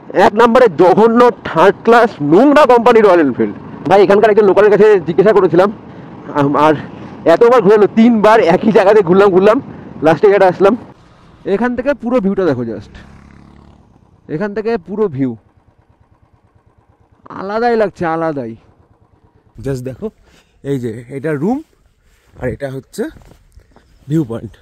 এক নম্বরে জঘন্য থার্ড ক্লাস নোংরা কোম্পানি রয়্যাল এনফিল্ড। ভাই এখানকার একজন লোকালের কাছে জিজ্ঞাসা করেছিলাম, আর এতবার ঘুরলো, 3বার একই জায়গাতে ঘুরলাম, লাস্টে গেটে আসলাম। এখান থেকে পুরো ভিউটা দেখো, জাস্ট এখান থেকে পুরো ভিউ আলাদাই লাগছে, আলাদাই। জাস্ট দেখো, এই যে এটা রুম আর এটা হচ্ছে view point.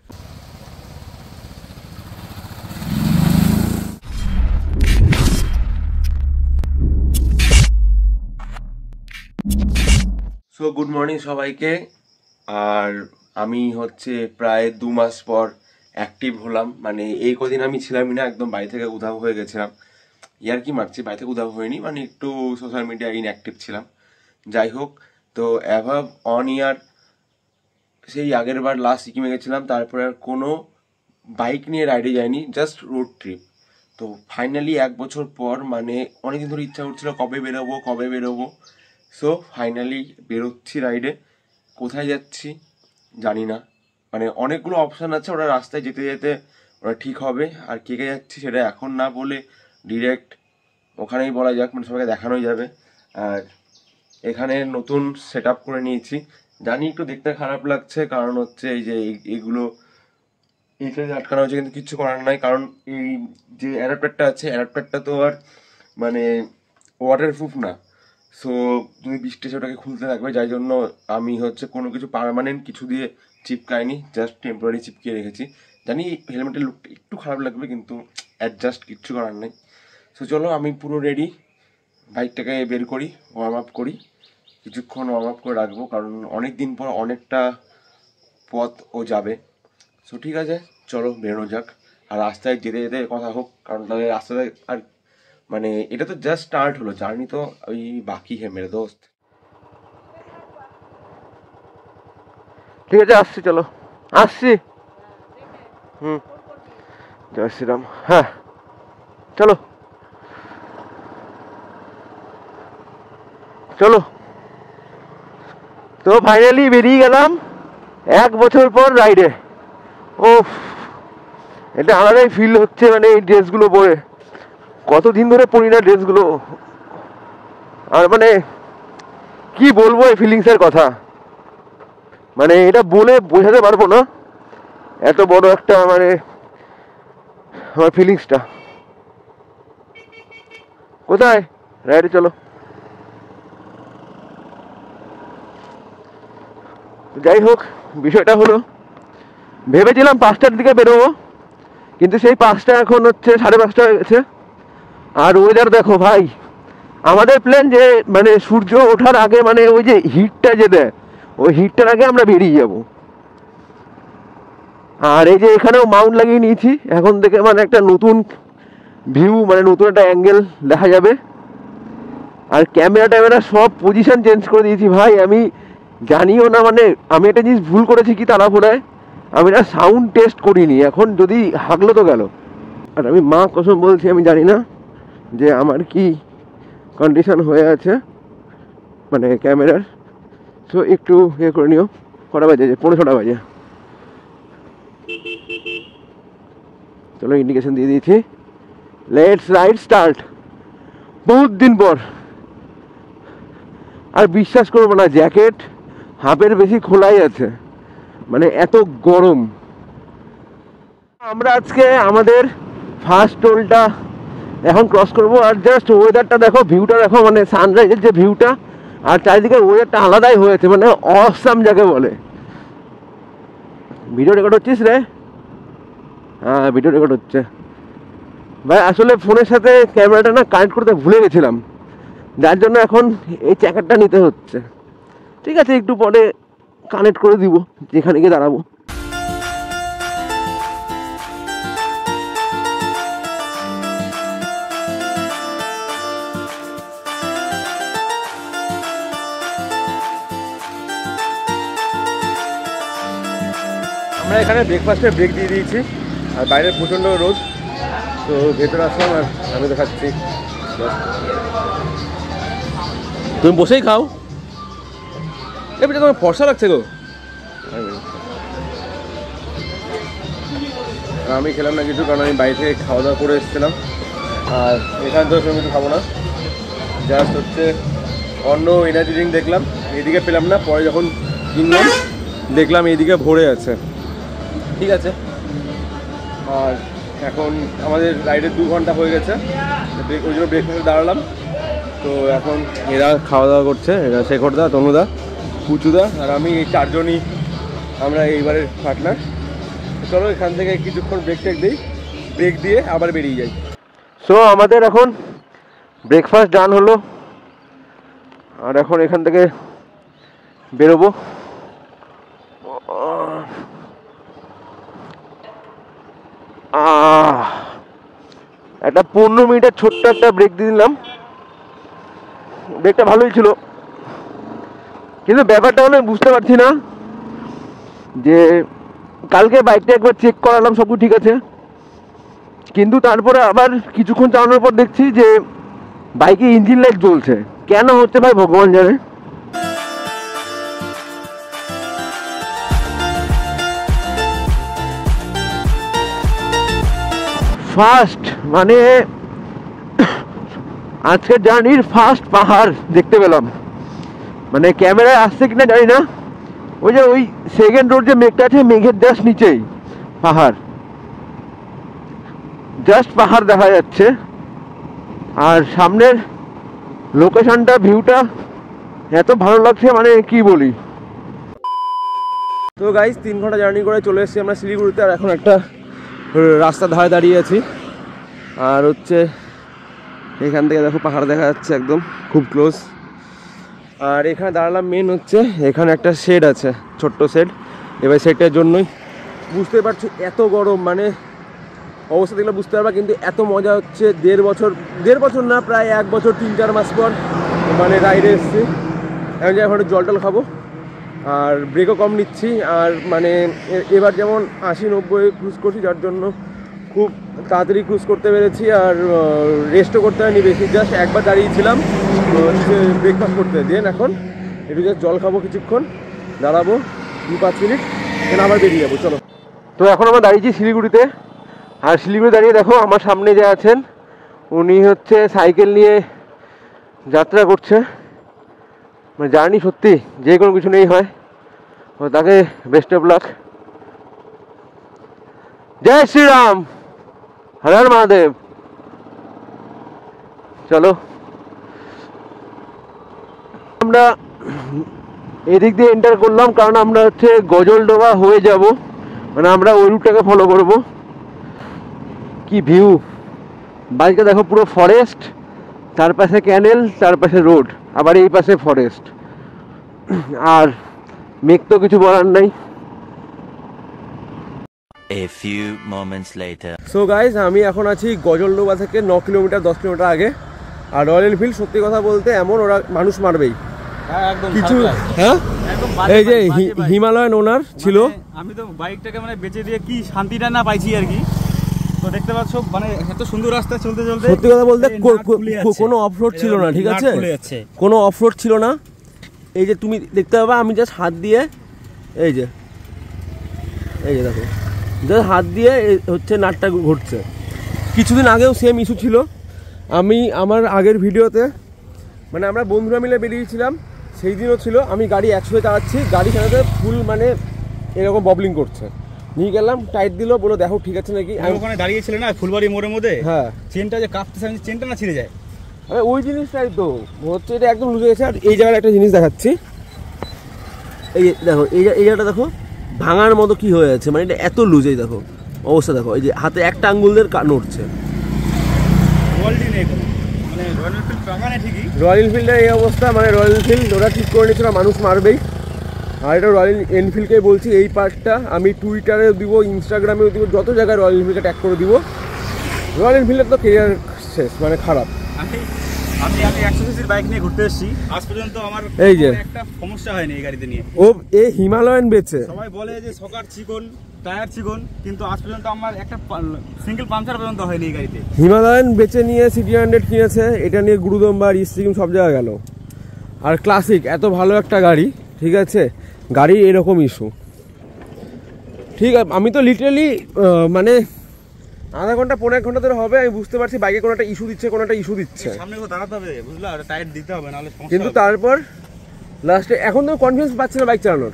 So good morning সবাইকে। আর আমি হচ্ছে প্রায় 2 মাস পর অ্যাক্টিভ হলাম। মানে এই কদিন আমি ছিলামই না, একদম বাড়ি থেকে উধাও হয়ে গেছিলাম। ইয়ার কি মারছি, বাড়ি থেকে উধাও হয়নি, মানে একটু সোশ্যাল মিডিয়া ইনঅ্যাক্টিভ ছিলাম। যাই হোক, তো অ্যাভাব অন ইয়ার সেই আগের বার লাস্ট সিকিমে গেছিলাম, তারপরে আর কোনো বাইক নিয়ে রাইডে যাইনি, জাস্ট রোড ট্রিপ। তো ফাইনালি 1 বছর পর, মানে অনেকদিন ধরে ইচ্ছা করছিল কবে বেরোবো। সো ফাইনালি বেরোচ্ছি রাইডে। কোথায় যাচ্ছি জানি না, মানে অনেকগুলো অপশান আছে, ওরা রাস্তায় যেতে যেতে ওরা ঠিক হবে। আর কে কে যাচ্ছি সেটা এখন না বলে ডিরেক্ট ওখানেই বলা যাক, মানে সবাইকে দেখানোই যাবে। আর এখানে নতুন সেট আপ করে নিয়েছি, জানি একটু দেখতে খারাপ লাগছে, কারণ হচ্ছে এই যে এইগুলো এইখানে আটকানো হয়েছে, কিন্তু কিচ্ছু করার নাই, কারণ এই যে অ্যাডাপ্টারটা আছে, অ্যাডাপ্টারটা তো আর মানে ওয়াটারপ্রুফ না। সো তুমি বৃষ্টি ওটাকে খুলতে থাকবে, যাই জন্য আমি হচ্ছে কোনো কিছু পার্মানেন্ট কিছু দিয়ে চিপকাইনি, জাস্ট টেম্পোরারি চিপকিয়ে রেখেছি। জানি হেলমেটের লুকটা একটু খারাপ লাগবে, কিন্তু অ্যাডজাস্ট কিচ্ছু করার নেই। সো চলো, আমি পুরো রেডি, বাইকটাকে বের করি, ওয়ার্ম আপ করি, কিছুক্ষণ ওয়ার্ম আপ করে রাখবো, কারণ অনেক দিন পর অনেকটা পথ ও যাবে। সো ঠিক আছে, চলো বেরোনো যাক। আর রাস্তায় যেতে যেতে কথা হোক, কারণ তাহলে রাস্তাতে আর মানে এটা তো জাস্ট স্টার্ট হলো, জার্নি তো ওই বাকি হে মেরে দোস্ত। ঠিক আছে, আসছি, চলো আসছি। জয় শ্রীরাম। হ্যাঁ চলো চলো। তো ফাইনালি বেরিয়ে গেলাম 1 বছর পর রাইডে। ও, এটা আলাদাই ফিল হচ্ছে, মানে এই ড্রেসগুলো পরে কতদিন ধরে পরি না ড্রেসগুলো। আর মানে কি বলবো এই ফিলিংসের কথা, মানে এটা বলে বোঝাতে পারবো না, এত বড় একটা মানে আমার ফিলিংসটা। কোথায় রাইডে, চলো। যাই হোক, বিষয়টা হলো ভেবেছিলাম 5টার দিকে বেরোবো, কিন্তু সেই 5টা এখন হচ্ছে 5:30 হয়ে গেছে। আর ওয়েদার দেখো ভাই, আমাদের প্ল্যান যে মানে সূর্য ওঠার আগে, মানে ওই যে হিটটা যে দেয়, ওই হিটটার আগে আমরা বেরিয়ে যাব। আর এই যে এখানেও মাউন্ট লাগিয়ে নিয়েছি, এখন থেকে মানে একটা নতুন ভিউ, মানে নতুন একটা অ্যাঙ্গেল দেখা যাবে। আর ক্যামেরা সব পজিশন চেঞ্জ করে দিয়েছি ভাই, আমি জানিও না, মানে আমি একটা জিনিস ভুল করেছি কি তাড়াহুড়ায়, আমি না সাউন্ড টেস্ট করিনি, এখন যদি হাগলো তো গেল। আর আমি মা কসম বলছি, আমি জানি না যে আমার কি কন্ডিশন হয়ে আছে মানে ক্যামেরার। সো একটু ইয়ে করে নিও। কটা বাজে, যে 6:45 বাজে। চলো, ইন্ডিকেশন দিয়ে দিয়েছি, লেটস রাইড স্টার্ট। বহুত দিন পর। আর বিশ্বাস করবো না, জ্যাকেট হাফের বেশি খোলাই আছে, মানে এত গরম। আমরা আজকে আমাদের ফার্স্ট টোলটা এখন ক্রস করব। আর জাস্ট ওয়েদারটা দেখো, ভিউটা দেখো, মানে সানরাইজের যে ভিউটা, আর চারিদিকে ওয়েদারটা আলাদাই হয়েছে, মানে অসাম যাকে বলে। ভিডিও রেকর্ড হচ্ছিস রে? হ্যাঁ, ভিডিও রেকর্ড হচ্ছে ভাই। আসলে ফোনের সাথে ক্যামেরাটা না কানেক্ট করতে ভুলে গেছিলাম, যার জন্য এখন এই চ্যাকেটটা নিতে হচ্ছে। ঠিক আছে, একটু পরে কানেক্ট করে দিব যেখানে গিয়ে দাঁড়াবো। আমরা এখানে ব্রেকফাস্টের ব্রেক দিয়ে দিয়েছি, আর বাইরে প্রচণ্ড রোদ, তো ভেতরে আসলাম আর আমি দেখাচ্ছি। তুমি বসেই খাও, এটা তোমার ফর্সা লাগছে গো। আমি খেলাম না কিছু, কারণ আমি বাইরে থেকে খাওয়া দাওয়া করে এসেছিলাম। আর এখান থেকে আমি কিছু খাবো না, জাস্ট হচ্ছে অন্য এনার্জি ড্রিঙ্ক দেখলাম, এদিকে পেলাম না, পরে যখন কিনলাম দেখলাম এইদিকে ভরে আছে। ঠিক আছে, আর এখন আমাদের রাইডের 2 ঘন্টা হয়ে গেছে, ওই জন্য ব্রেকফাস্টে দাঁড়ালাম। তো এখন এরা খাওয়া দাওয়া করছে, এরা শেখরদা, তনুদা, পুচুদা আর আমি, এই 4 জনই আমরা এইবারের পার্টনার। চলো এখান থেকে কিছুক্ষণ ব্রেক টেক দিই, ব্রেক দিয়ে আবার বেরিয়ে যাই। সো আমাদের এখন ব্রেকফাস্ট ডান হলো, আর এখন এখান থেকে বেরোবো। একটা 15 মিনিটের ছোট্ট একটা ব্রেক দিয়ে দিলাম, ব্রেকটা ভালোই ছিল, কিন্তু ব্যাপারটা হলো বুঝতে পারছি না যে কালকে বাইকটা একবার চেক করালাম, সব ঠিক আছে, কিন্তু তারপরে আবার কিছুক্ষণ চালানোর পর দেখছি যে বাইকে ইঞ্জিন লাইট জ্বলছে। কেন হচ্ছে ভাই ভগবান জানে। ফার্স্ট মানে আজকের জার্নির ফার্স্ট পাহাড় দেখতে পেলাম, মানে ক্যামেরায় আসছে কিনা জানি না, ওই যে ওই সেকেন্ড রোড যে মেঘটা আছে, মেঘের জাস্ট নিচেই পাহাড়, জাস্ট পাহাড় দেখা যাচ্ছে। আর সামনের লোকেশনটা, ভিউটা এত ভালো লাগছে, মানে কি বলি। তো গাইস 3 ঘন্টা জার্নি করে চলে এসেছি আমরা শিলিগুড়িতে, আর এখন একটা রাস্তার ধারে দাঁড়িয়ে আছি। আর হচ্ছে এখান থেকে দেখো পাহাড় দেখা যাচ্ছে একদম খুব ক্লোজ। আর এখানে দাঁড়ালাম মেন হচ্ছে, এখানে একটা শেড আছে, ছোট্ট শেড। এবার শেডটার জন্যই বুঝতে পারছো এত গরম, মানে অবস্থা দেখলে বুঝতে পারবা। কিন্তু এত মজা হচ্ছে, 1.5 বছর না, প্রায় 1 বছর 3-4 মাস পর মানে রাইডে এসেছি। এখন যে এখন জল টল খাবো, আর ব্রেকও কম নিচ্ছি। আর মানে এবার যেমন 80-90 ক্রুজ করছি, যার জন্য খুব তাড়াতাড়ি ক্রুজ করতে পেরেছি, আর রেস্টও করতে হয়নি বেশি। জাস্ট একবার দাঁড়িয়েছিলাম ব্রেকফাস্ট করতে, দেন এখন একটু জাস্ট জল খাবো, কিছুক্ষণ দাঁড়াবো 2-5 মিনিট, এখানে আবার বেরিয়ে যাবো। চলো, তো এখন আমরা দাঁড়িয়েছি শিলিগুড়িতে। আর শিলিগুড়ি দাঁড়িয়ে দেখো আমার সামনে যে আছেন, উনি হচ্ছে সাইকেল নিয়ে যাত্রা করছে। মানে জার্নি সত্যি যে কোনো কিছু নেই হয়, তাকে বেস্ট অফ লাক। জয় শ্রীরাম, হর হর মহাদেব। চলো আমরা এদিক দিয়ে এন্টার করলাম, কারণ আমরা হচ্ছে গজলডোবা হয়ে যাব, মানে আমরা ওই রুটটাকে ফলো করব। কি ভিউ, বাইকে দেখো পুরো ফরেস্ট, তার পাশে ক্যানেল, তার পাশে রোড, আবার এই পাশে ফরেস্ট, আর মেঘ তো কিছু বলার নাই। A few moments later. So guys, আমি এখন আছি গজলডোবা থেকে 9 কিলোমিটার 10 কিলোমিটার আগে। আর রয়্যাল এনফিল্ড সত্যি কথা বলতে এমন, ওরা মানুষ মারবেই কিছু। হ্যাঁ, এই যে হিমালয়ান ওনার ছিল, আমি তো বাইকটাকে মানে বেঁচে দিয়ে কি শান্তিটা না পাইছি আর কি। তো দেখতে পাচ্ছ মানে এত সুন্দর রাস্তা চলতে চলতে, সত্যি কথা বলতে কোনো অফরোড ছিল না, ঠিক আছে, কোনো অফরোড ছিল না। এই যে তুমি দেখতে পাবা, আমি জাস্ট হাত দিয়ে, এই যে দেখো, জাস্ট হাত দিয়ে হচ্ছে নাটটা ঘুরছে। কিছুদিন আগেও সেম ইস্যু ছিল। আমি আমার আগের ভিডিওতে, মানে আমরা বন্ধুরা মিলে বেরিয়েছিলাম, সেই দিনও ছিল, আমি গাড়ি 100 চালাচ্ছি, গাড়ি চালাতে ফুল মানে এরকম ববলিং করছে। নিয়ে গেলাম, টাইট দিল, বলো দেখো ঠিক আছে নাকি। আমি ওখানে দাঁড়িয়েছিল না ফুলবাড়ি মোড়ের মধ্যে, হ্যাঁ, চেনটা যে কাঁপতেছে, আমি চেনটা না ছিঁড়ে যায়। আরে ওই জিনিসটাই তো হচ্ছে, এটা একদম লুজে গেছে। আর এই জায়গায় একটা জিনিস দেখাচ্ছি, এই দেখো, এই জায়গাটা দেখো ভাঙার মতো কি হয়ে আছে, মানে এটা এত লুজেই দেখো অবস্থা। দেখো এই যে হাতে একটা আঙ্গুলদের নড়ছে। রয়্যাল এনফিল্ডের এই অবস্থা, মানে রয়্যাল এনফিল্ড ওরা ঠিক করে নিয়েছিল, মানুষ মারবেই। আর এটা রয়্যাল এনফিল্ডকে বলছি, এই পার্টটা আমি টুইটারেও দিব, ইনস্টাগ্রামেও দিব, যত জায়গায় রয়্যাল এনফিল্ডকে ট্যাগ করে দিব। রয়্যাল এনফিল্ডের তো কেরিয়ার শেষ, মানে খারাপ। আমি 100 সিসির বাইক নিয়ে ঘুরতে এসেছি, আজ পর্যন্ত আমার এই যে একটা সমস্যা হয়নি এই গাড়িতে নিয়ে। ও এই হিমালয়ান বেচে, সবাই বলে যে সকার চিকন, টায়ার চিকন, কিন্তু আজ পর্যন্ত আমার একটা সিঙ্গেল পাংচার পর্যন্ত হয়নি এই গাড়িতে। হিমালয়ান বেচে নিয়ে সিটি 100 কিনেছে, এটা নিয়ে গুরুদম্বার, সিকিম সব জায়গায় গেল। আর ক্লাসিক এত ভালো একটা গাড়ি, ঠিক আছে, গাড়ি এরকম ইস্যু। ঠিক আছে, আমি তো লিটারালি মানে আধা ঘন্টা 1.5 ঘন্টা ধরে হবে। আমি বুঝতে পারছি বাইকে কোনো একটা ইস্যু দিচ্ছে সামনে দাঁড়াতে হবে বুঝলা, টায়ার দিতে হবে নাহলে সমস্যা কিন্তু হবে। তারপর লাস্টে এখন তো কনফিডেন্স পাচ্ছি না বাইক চালানোর।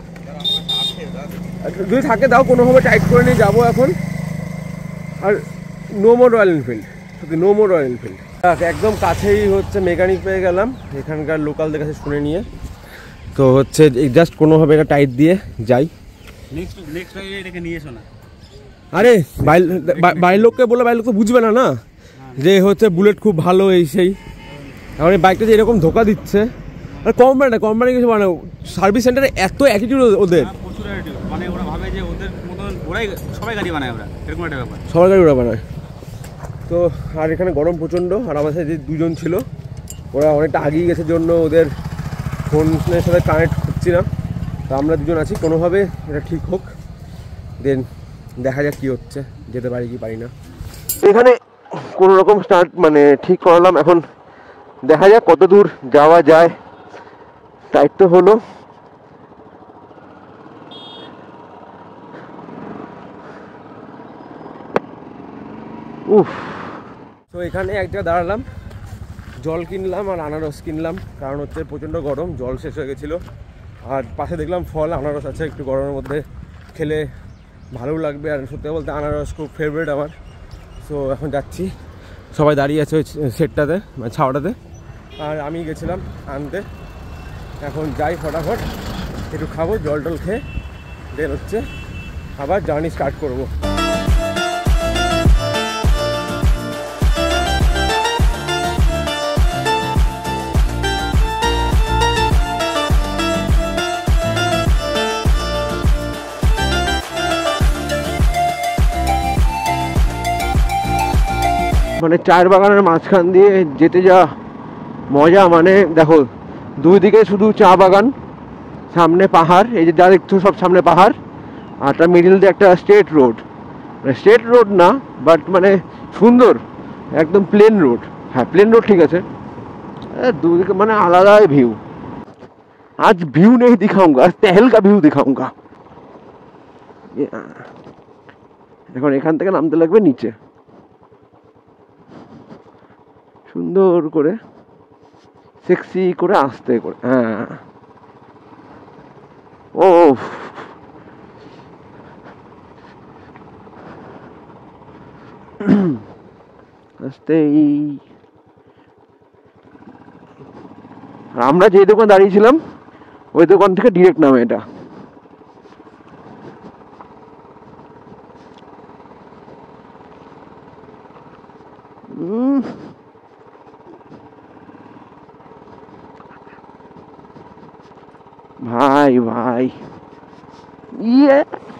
যদি থাকে দাও, কোনোভাবে টাইট করে নিয়ে যাবো এখন। আর নো মোর রয়্যাল এনফিল্ড, সত্যি নো মোর রয়্যাল এনফিল্ড। একদম কাছেই হচ্ছে মেকানিক পেয়ে গেলাম, এখানকার লোকালদের কাছে শুনে নিয়ে। তো হচ্ছে জাস্ট কোনোভাবে এটা টাইট দিয়ে যাই। নেক্সট এটাকে নিয়ে এসো না। আরে বাইরের লোককে বলে বাইরের লোক তো বুঝবে না না যে হচ্ছে বুলেট খুব ভালো এই সেই। এখন এই বাইকটা যে এরকম ধোকা দিচ্ছে, আর কোম্পানি কিছু মানে সার্ভিস সেন্টারে এত অ্যাটিটিউড ওদের, প্রচুর attitude। মানে ওরা ভাবে যে ওদের মতন ওরাই সবাই গাড়ি বানায়, ওরা এরকম একটা ব্যাপার। সবার গাড়ি ওরা বানায়। তো আর এখানে গরম প্রচণ্ড, আর আমার সাথে যে দুজন ছিল ওরা অনেকটা আগিয়ে গেছে জন্য ওদের ফোনের সাথে কানেক্ট হচ্ছি না। তো আমরা দুজন আছি, কোনোভাবে এটা ঠিক হোক, দেন দেখা যাক কী হচ্ছে, যেতে পারি কি পারি না। এখানে কোনো রকম স্টার্ট মানে ঠিক করালাম, এখন দেখা যাক কত দূর যাওয়া যায়। টাইট তো হলো, উফ। তো এখানে এক জায়গায় দাঁড়ালাম, জল কিনলাম আর আনারস কিনলাম, কারণ হচ্ছে প্রচণ্ড গরম, জল শেষ হয়ে গেছিলো। আর পাশে দেখলাম ফল আনারস আছে, একটু গরমের মধ্যে খেলে ভালো লাগবে। আর সত্যি বলতে আনারস খুব ফেভারিট আমার। সো এখন যাচ্ছি, সবাই দাঁড়িয়ে আছে ওই সেটটাতে মানে ছাওয়াটাতে, আর আমি গেছিলাম আনতে। এখন যাই ফটাফট, একটু খাবো, জল টল খেয়ে দেন হচ্ছে আবার জার্নি স্টার্ট করবো। মানে চায়ের বাগানের মাঝখান দিয়ে যেতে যা মজা, মানে দেখো দুই দিকে শুধু চা বাগান, সামনে পাহাড়, এই যে যা দেখছো সব সামনে পাহাড়, আর তার মিডিল দিয়ে একটা স্ট্রেট রোড না বাট মানে সুন্দর, একদম প্লেন রোড। হ্যাঁ প্লেন রোড ঠিক আছে, দুদিকে মানে আলাদাই ভিউ। আজ ভিউ নেই দিখাऊंगा, आज टहल का ভিউ दिखाऊंगा। এখন এখান থেকে নামতে লাগবে নিচে, সুন্দর করে সেক্সি করে আস্তে করে। হ্যাঁ ও আস্তেই। আমরা যে দোকান দাঁড়িয়েছিলাম ওই দোকান থেকে ডিরেক্ট নামে এটা। ভাই ভাই ইয়ে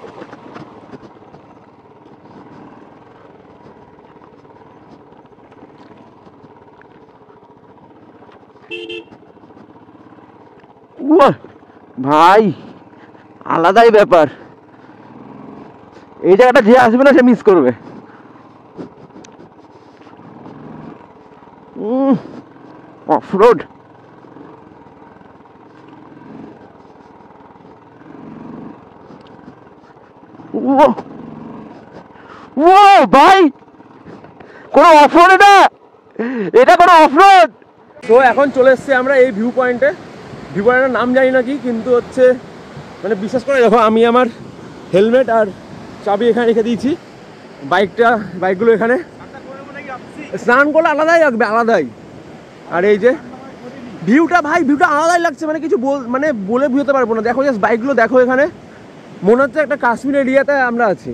ভাই আলাদাই ব্যাপার, এই জায়গাটা যে আসবে না সে মিস করবে। অফরোড ভাই, কোনো অফরোড এটা কোনো অফরোড। তো এখন চলে এসছি আমরা এই ভিউ পয়েন্টের নাম জানি না কি, কিন্তু হচ্ছে মানে বিশ্বাস করে দেখো আমি আমার হেলমেট আর চাবি এখানে রেখে দিয়েছি, বাইকগুলো এখানে। স্নান করলে আলাদাই লাগবে, আলাদাই। আর এই যে ভিউটা আলাদাই লাগছে, মানে কিছু বলে বুঝতে পারবো না। দেখো জাস্ট বাইকগুলো দেখো, এখানে মনে হচ্ছে একটা কাশ্মীর এরিয়াতে আমরা আছি।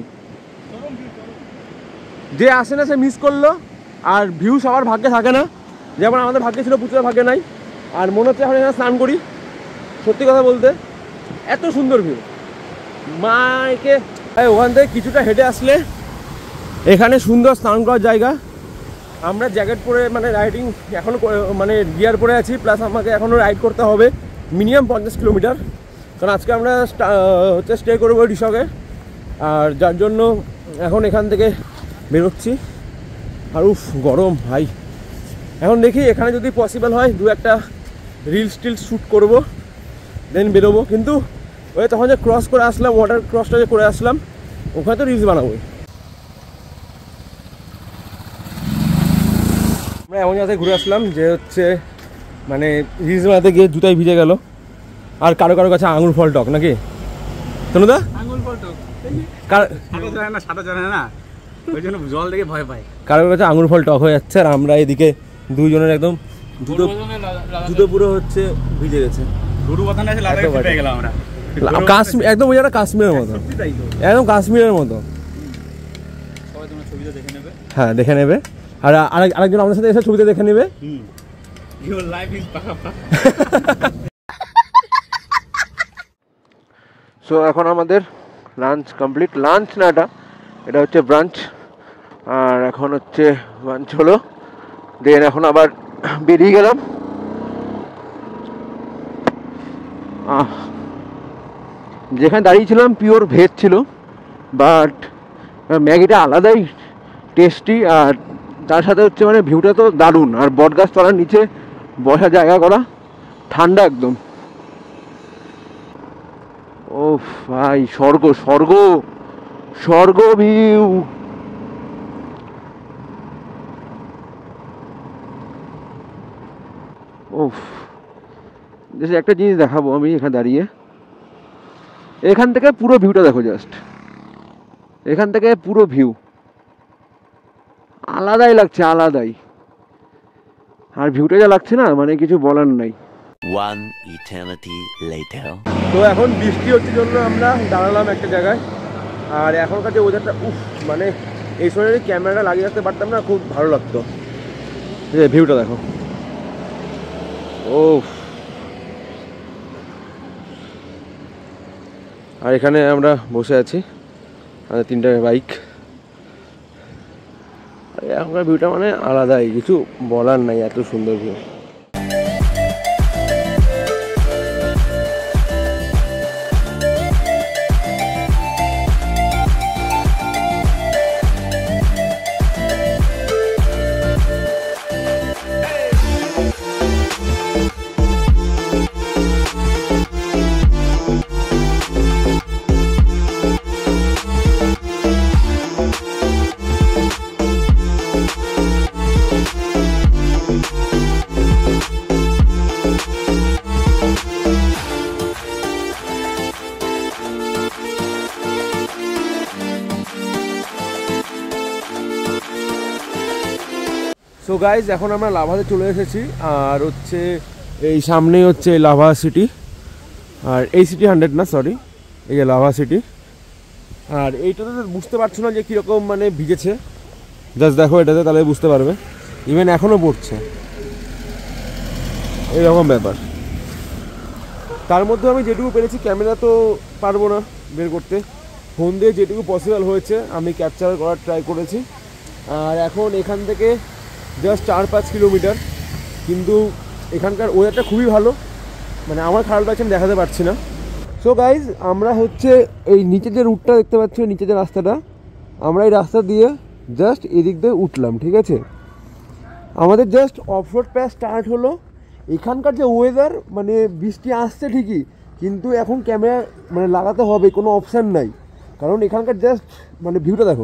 যে আসে না সে মিস করলো, আর ভিউ সবার ভাগ্যে থাকে না, যেমন আমাদের ভাগ্যে ছিল পুচুর ভাগ্যে নাই। আর মনে হচ্ছে এখন এখানে স্নান করি, সত্যি কথা বলতে এত সুন্দর ভিউ। মাইকে ওখান থেকে কিছুটা হেঁটে আসলে এখানে সুন্দর স্নান করার জায়গা। আমরা জ্যাকেট পরে মানে রাইডিং এখনও মানে গিয়ার পরে আছি, প্লাস আমাকে এখনও রাইড করতে হবে মিনিমাম 50 কিলোমিটার, কারণ আজকে আমরা হচ্ছে স্টে করবো রিসর্টে। আর যার জন্য এখন এখান থেকে বেরোচ্ছি। আর উফ গরম ভাই, এখন দেখি এখানে যদি পসিবল হয় দু একটা রিলস টিলস শ্যুট করবো, দেন বেরোবো। কিন্তু ওই তখন যে ক্রস করে আসলাম, ওয়াটার ক্রসটা যে করে আসলাম, ওখানে তো রিলস বানাবোই। আমরা এমন জায়গায় ঘুরে আসলাম যে হচ্ছে মানে রিলস বানাতে গিয়ে জুতায় ভিজে গেল, আর কারো কারো কাছে আঙুর ফল টক নাকি তনুদা? আঙুল ফল টক সাদা জানে না, ওই জন্য জল দেখে ভয় পায়। কারো কাছে আঙুর ফল টক হয়ে যাচ্ছে, আর আমরা এদিকে দুইজনের একদম জুতো পুরো হচ্ছে ভিজে গেছে। গরু বাথানে আছে লাদাখে পেয়ে গেলাম আমরা। কাশ্মীর একদম ওই জায়গাটা কাশ্মীরের মতো, একদম কাশ্মীরের মতো। সবাই তোমার ছবিটা দেখে নেবে। হ্যাঁ দেখে নেবে, আর আরেকজন আমাদের সাথে এসে ছবিতে দেখে নেবে। Your life is সো এখন আমাদের লাঞ্চ কমপ্লিট, লাঞ্চ না এটা হচ্ছে ব্রাঞ্চ, আর এখন হচ্ছে লাঞ্চ হলো, দেন এখন আবার বেরিয়ে গেলাম। যেখানে দাঁড়িয়েছিলাম পিওর ভেজ ছিল, বাট ম্যাগিটা আলাদাই টেস্টি, আর তার সাথে হচ্ছে মানে ভিউটা তো দারুণ, আর বটগাছ তলার নিচে বসার জায়গা করা, ঠান্ডা একদম। ও ভাই স্বর্গ স্বর্গ স্বর্গ ভিউ। ওফ, একটা জিনিস দেখাবো আমি এখানে দাঁড়িয়ে, এখান থেকে পুরো ভিউটা দেখো, জাস্ট এখান থেকে পুরো ভিউ আলাদাই লাগছে, আলাদাই। আর ভিউটা যা লাগছে না, মানে কিছু বলার নাই। One eternity later. তো এখন বৃষ্টি হচ্ছে জন্য আমরা দাঁড়ালাম একটা জায়গায়, আর এখনকার যে ওয়েদারটা উফ, মানে এই সময় যদি ক্যামেরাটা লাগিয়ে রাখতে পারতাম না, খুব ভালো লাগতো। ভিউটা দেখো, ওফ। আর এখানে আমরা বসে আছি, আর তিনটা বাইক, এখনকার ভিউটা মানে আলাদাই, কিছু বলার নাই, এত সুন্দর ভিউ। সো গাইজ এখন আমরা লাভাতে চলে এসেছি, আর হচ্ছে এই সামনেই হচ্ছে লাভা সিটি, আর এই সিটি 100 না, সরি, এই যে লাভা সিটি। আর এইটাতে বুঝতে পারছো না যে কীরকম মানে ভিজেছে, জাস্ট দেখো এটাতে, তাহলে বুঝতে পারবে। ইভেন এখনও পড়ছে, এইরকম ব্যাপার। তার মধ্যে আমি যেটুকু পেরেছি, ক্যামেরা তো পারবো না বের করতে, ফোন দিয়ে যেটুকু পসিবল হয়েছে আমি ক্যাপচার করার ট্রাই করেছি। আর এখন এখান থেকে জাস্ট 4-5 কিলোমিটার, কিন্তু এখানকার ওয়েদারটা খুবই ভালো, মানে আমার খারাপ লাগছে আমি দেখাতে পারছি না। সো গাইজ আমরা হচ্ছে এই নিচে যে রুটটা দেখতে পাচ্ছি, নিচে যে রাস্তাটা, আমরা এই রাস্তা দিয়ে জাস্ট এদিক দিয়ে উঠলাম, ঠিক আছে। আমাদের জাস্ট অফরোড প্যাচ স্টার্ট হলো। এখানকার যে ওয়েদার, মানে বৃষ্টি আসছে ঠিকই, কিন্তু এখন ক্যামেরা মানে লাগাতে হবে, কোনো অপশান নাই, কারণ এখানকার জাস্ট মানে ভিউটা দেখো।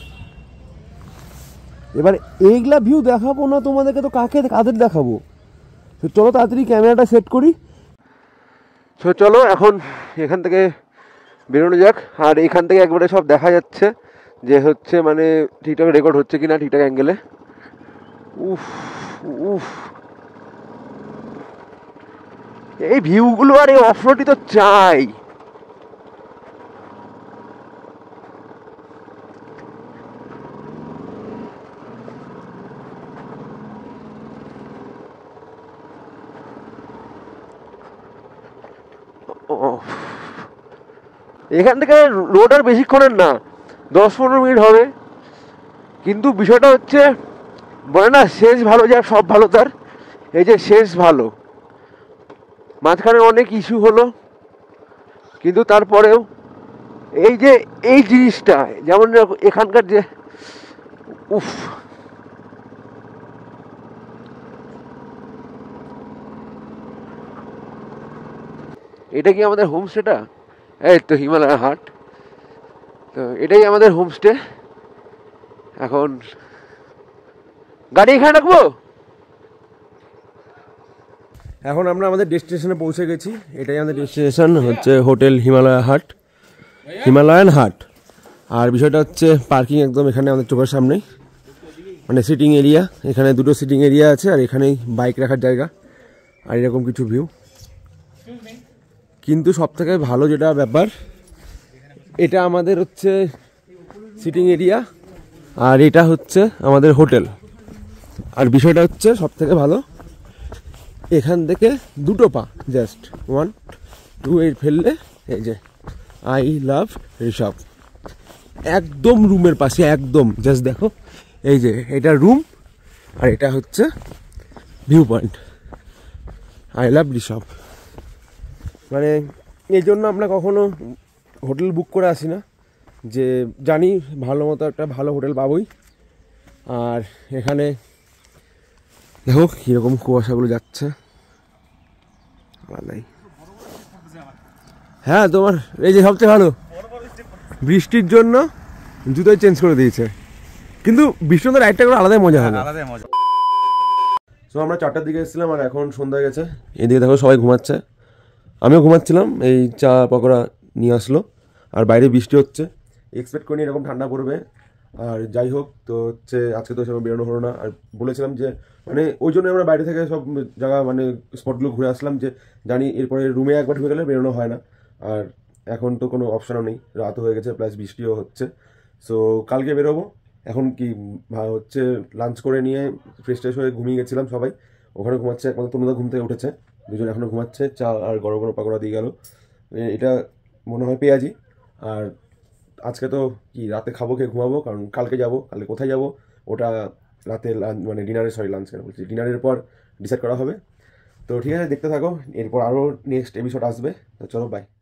এবার এইগুলা ভিউ দেখাবো না তোমাদেরকে তো কাদের দেখাবো? তো চলো তাড়াতাড়ি ক্যামেরাটা সেট করি। তো চলো এখন এখান থেকে বেরোনো যাক। আর এখান থেকে একবারে সব দেখা যাচ্ছে যে হচ্ছে মানে ঠিকঠাক রেকর্ড হচ্ছে কি না, ঠিকঠাক অ্যাঙ্গেলে। উফ উফ, এই ভিউগুলো আর এই অফরোডই তো চাই। এখান থেকে রোড আর বেশিক্ষণের না, 10-15 মিনিট হবে, কিন্তু বিষয়টা হচ্ছে বলে না শেষ ভালো যাক সব ভালো তার, এই যে শেষ ভালো। মাঝখানে অনেক ইস্যু হলো, কিন্তু তারপরেও এই যে এই জিনিসটা, যেমন এখানকার যে উফ, এটা কি আমাদের হোমস্টেটা? এই তো হিমালয় হাট, তো এটাই আমাদের হোমস্টে। এখন গাড়ি এখানে রাখবো। এখন আমরা আমাদের ডেস্টিনেশনে পৌঁছে গেছি। এটাই আমাদের ডেস্টিনেশন, হচ্ছে হোটেল হিমালয়ান হাট। আর বিষয়টা হচ্ছে পার্কিং একদম এখানে আমাদের চোখের সামনেই, মানে সিটিং এরিয়া। এখানে দুটো সিটিং এরিয়া আছে, আর এখানেই বাইক রাখার জায়গা, আর এরকম কিছু ভিউ। কিন্তু সবথেকে ভালো যেটা ব্যাপার, এটা আমাদের হচ্ছে সিটিং এরিয়া, আর এটা হচ্ছে আমাদের হোটেল। আর বিষয়টা হচ্ছে সবথেকে ভালো, এখান থেকে দুটো পা জাস্ট 1 2 এই ফেললে এই যে আই লাভ ঋষভ, একদম রুমের পাশে, একদম জাস্ট দেখো এই যে এটা রুম, আর এটা হচ্ছে view point I love Rishabh. মানে এই জন্য আমরা কখনো হোটেল বুক করে আসি না, যে জানি ভালো মতো একটা ভালো হোটেল পাবোই। আর এখানে দেখো কীরকম কুয়াশাগুলো যাচ্ছে, ভালোই। হ্যাঁ, তোমার এই যে সবচেয়ে ভালো, বৃষ্টির জন্য জুতোই চেঞ্জ করে দিয়েছে, কিন্তু বৃষ্টির রাইডটা করে আলাদাই মজা হয়। তো আমরা 4টার দিকে এসেছিলাম, আর এখন সন্ধ্যা হয়ে গেছে। এদিকে দেখো সবাই ঘুমাচ্ছে, আমিও ঘুমাচ্ছিলাম। এই চা পকোড়া নিয়ে আসলো, আর বাইরে বৃষ্টি হচ্ছে। এক্সপেক্ট করিনি এরকম ঠান্ডা পড়বে। আর যাই হোক, তো হচ্ছে আজকে তো সেরকম বেরোনো হলো না। আর বলেছিলাম যে মানে ওই জন্য আমরা বাইরে থেকে সব জায়গা মানে স্পটগুলো ঘুরে আসলাম, যে জানি এরপরে রুমে একবার ঢুকে গেলে বেরোনো হয় না। আর এখন তো কোনো অপশানও নেই, রাত হয়ে গেছে, প্লাস বৃষ্টিও হচ্ছে। সো কালকে বেরোবো। এখন কি হচ্ছে লাঞ্চ করে নিয়ে ফ্রেশ ট্রেশ হয়ে ঘুমিয়ে গেছিলাম সবাই, ওখানে ঘুমাচ্ছে। একমাত্র তোমরা ঘুম থেকে উঠেছে, দুজন এখনও ঘুমাচ্ছে। চা আর গরম গরম পাকোড়া দিয়ে গেল, এটা মনে হয় পেঁয়াজি। আর আজকে তো কি রাতে খাবো, খেয়ে ঘুমাবো, কারণ কালকে যাব। কালকে কোথায় যাব ওটা রাতে মানে লাঞ্চ কেন বলছি, ডিনারের পর ডিসাইড করা হবে। তো ঠিক আছে, দেখতে থাকো, এরপর আরও নেক্সট এপিসোড আসবে। তো চলো, বাই।